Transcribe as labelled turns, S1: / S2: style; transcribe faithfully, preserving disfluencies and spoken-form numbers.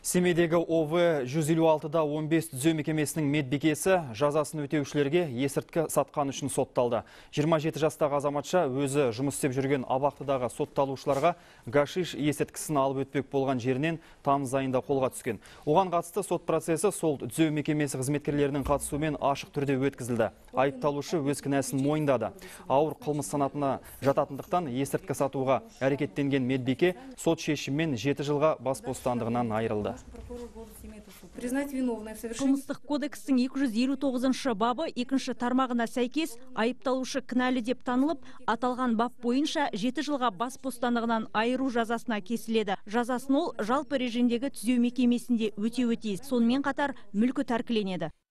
S1: Семейдегі ОВ жүз елу алтыда он бес түзеу мекемесінің медбикесі жазасын өтеушілерге есірткі сатқан үшін сотталды. жиырма жеті жастағы азаматша өзі жұмыс істеп жүрген абақтыдағы сотталушыларға гашиш есірткісін алып өтпек болған жерінен тамыз айында қолға түскен. Оған қатысты сот процесі сол түзеу мекемесі қызметкерлерінің қатысуымен ашық түрде өткізілді. Айыпталушы өз кінәсін мойындады. Ауыр қылмыс санатына жататындықтан есірткі сатуға әрекеттенген медбике сот шешімімен жеті жылға бас бостандығынан айырылды.
S2: Қылмыстық кодекстің екі жүз елу тоғызыншы бабы екінші тармағына сәйкес айыпталушы кінәлі деп танылып, аталған бап бойынша жеті жылға бас бостандығынан айыру жазасына кесіледі. Жазасын ол жалпы режимдегі түзеу мекемесінде өтеуі тиіс. Сонымен қатар мүлкі тәркіленеді.